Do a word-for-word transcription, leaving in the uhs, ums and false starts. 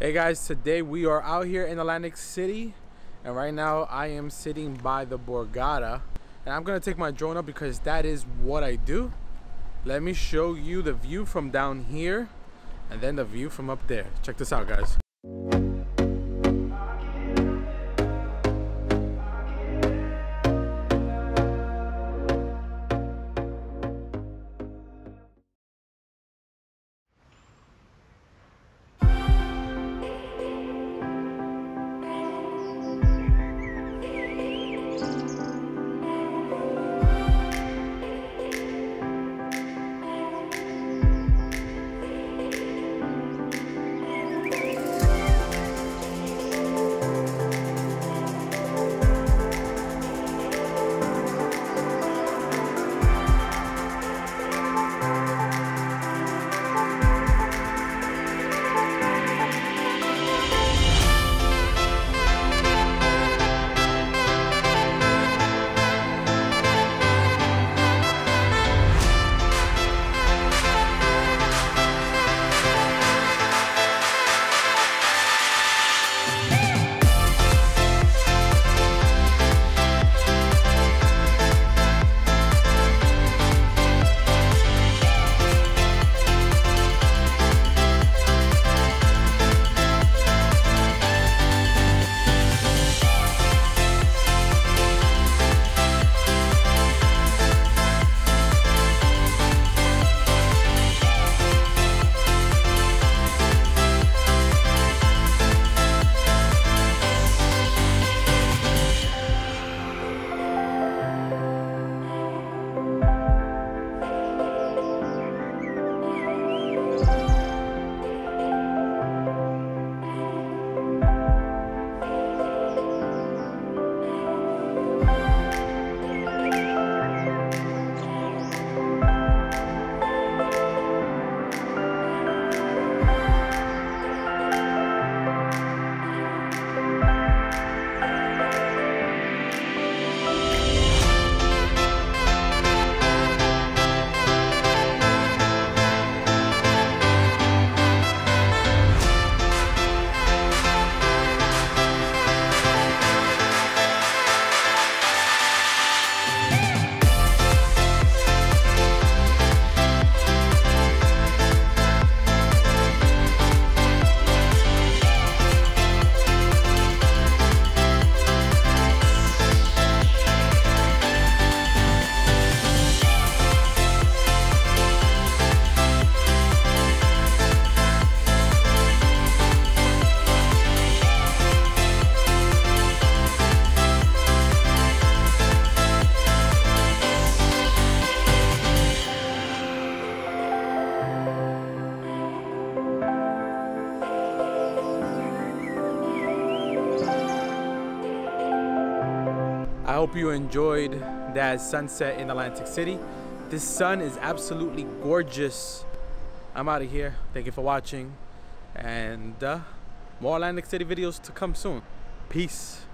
Hey guys, today we are out here in Atlantic City, and right now I am sitting by the Borgata, and I'm gonna take my drone up because that is what I do. Let me show you the view from down here and then the view from up there. Check this out, guys. I hope you enjoyed that sunset in Atlantic City. This sun is absolutely gorgeous. I'm out of here. Thank you for watching. And uh, more Atlantic City videos to come soon. Peace.